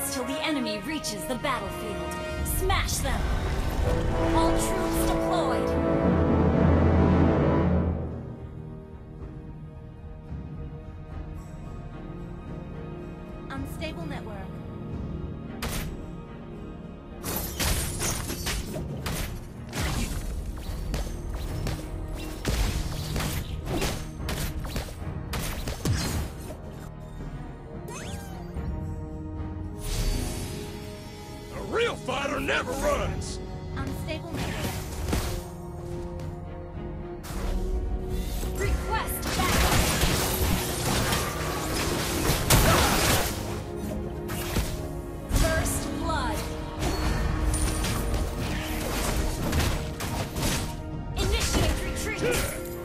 seconds till the enemy reaches the battlefield. Smash them! All troops deployed! Unstable network. A real fighter never runs! Unstable network. Request backup! First blood. Initiate retreat.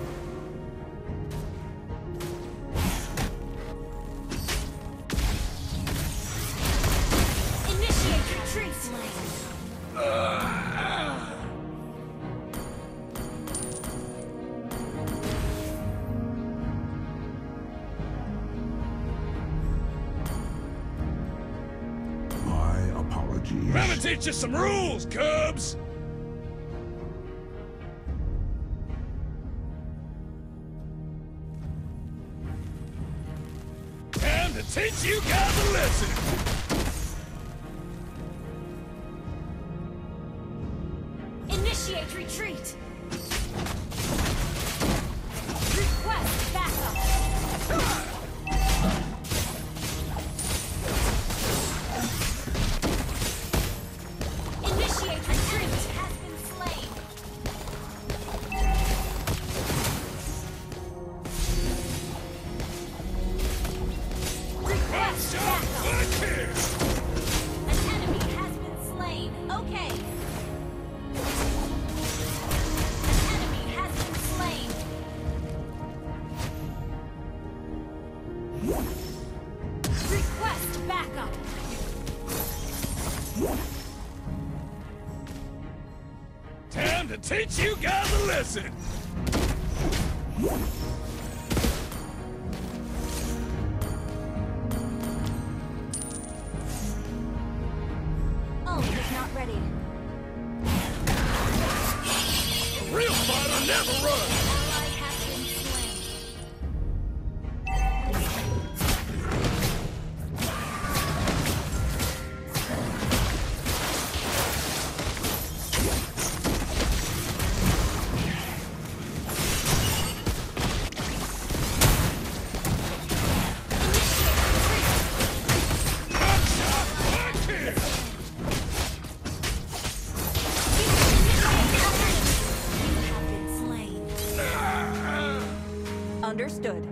Initiate retreat. My apologies. Let me teach you some rules, Cubs! Time to teach you guys a lesson! Initiate retreat. Request backup. Initiate retreat has been slain. Request backup. Look here! An enemy has been slain. Okay. An enemy has been slain. Request backup. Time to teach you guys a lesson! Ult is not ready. A real fighter never runs! Ally has been slain. Look here! You have been slain. Understood.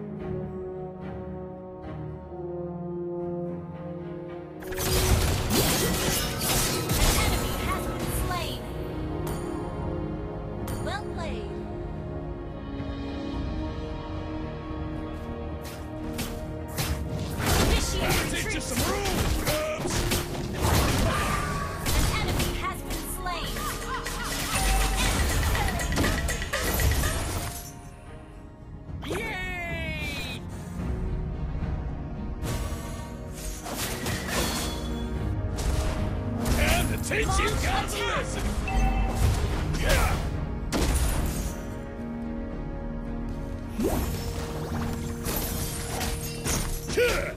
An enemy has been slain. Well played. Initiate Let me teach you retreat. some rules, Cubs! An enemy has been slain. Yay! Time to teach you guys a lesson! Yeah! Yeah!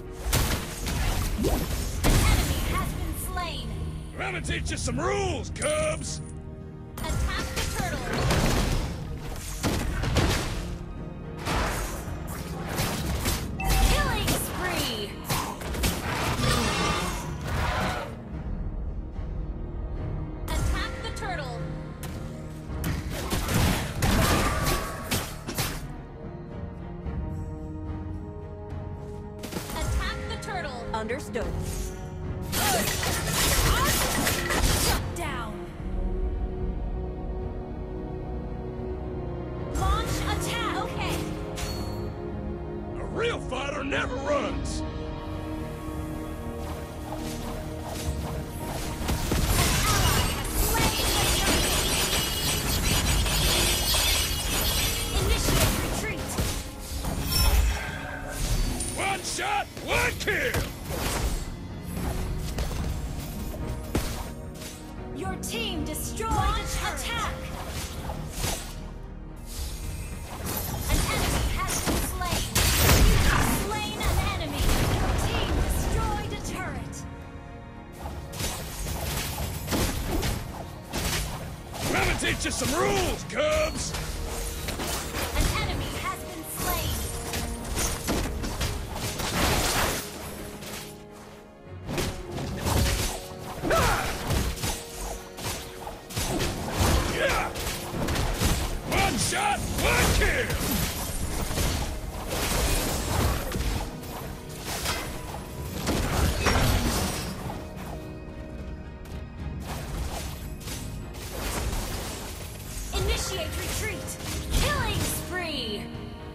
An enemy has been slain. Let me teach you some rules, Cubs! Attack the turtle. Killing spree. Attack the turtle. Attack the turtle. Understood. Shut down. Launch attack. Okay. A real fighter never runs! Ally has slain the enemy. Initiate retreat. One shot, one kill! attack! An enemy has been slain! You have slain an enemy! Your team destroyed a turret! Let me teach you some rules, Cubs! An enemy has been slain! Yeah! One shot, one kill! Initiate retreat! Killing spree!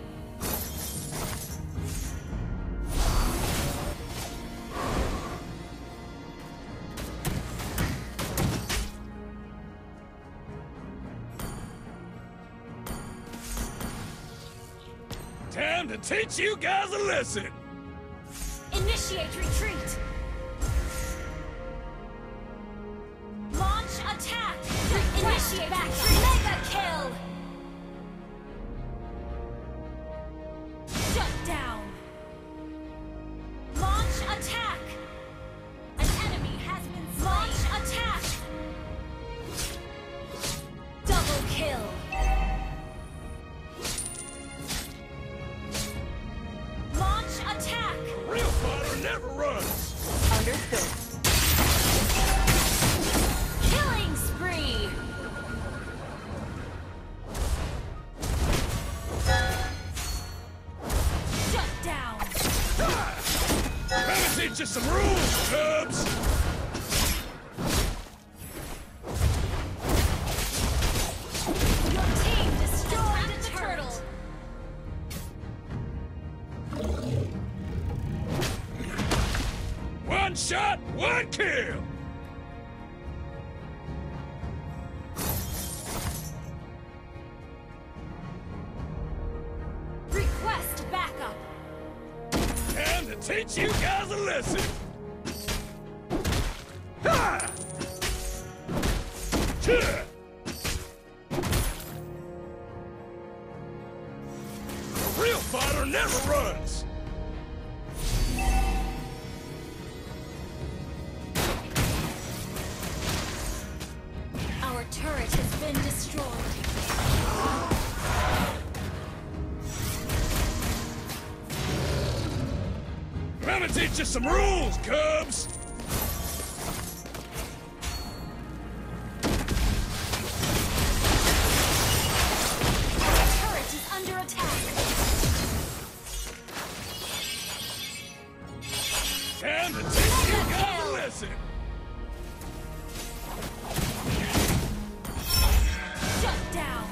Time to teach you guys a lesson! Initiate retreat! Launch attack! Initiate retreat! Mega kill! Shut down! Launch attack! An enemy has been slain! Launch attack! Double kill! Launch attack! A real fighter never runs! Understood. Killing spree! Shut down! Let me teach you some rules, Cubs! Your team destroyed a turtle! One shot, one kill! Request backup! Time to teach you guys a lesson! Ha! Yeah! A real fighter never runs! Our turret has been destroyed. Let me teach you some rules, Cubs! Our turret is under attack. Time to teach you guys a lesson! Shut down!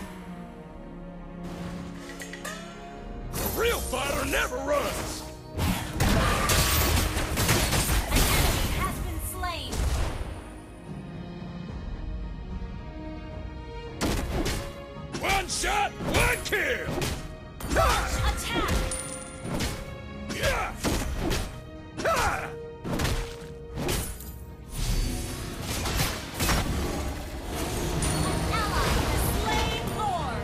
A real fighter never runs! An enemy has been slain. One shot, one kill! Launch attack! Yeah! Ha! An ally has slain Lord.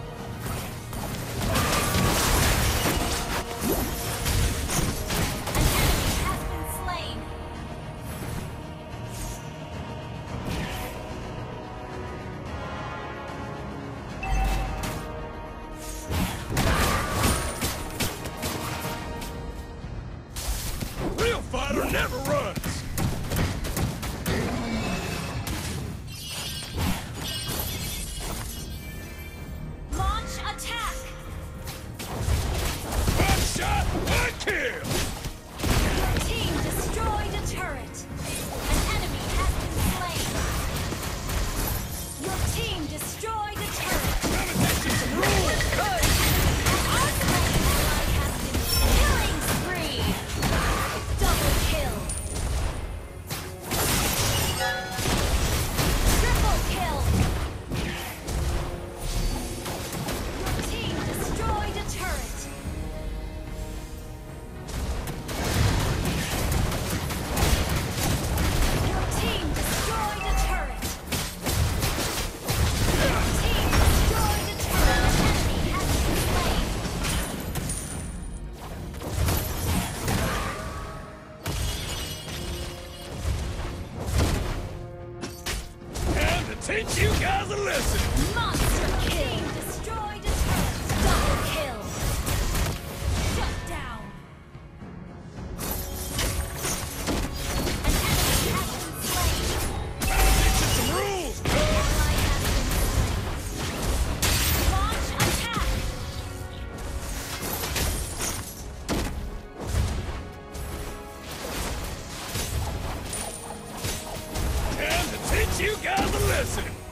An enemy has been slain. teach you guys a lesson. Monster kill! Destroyed a turret! Double kill! Shut down! An enemy has been slain! I'll teach you some rules, cuz. Ally has been slain! Launch attack! Time to teach you guys a lesson.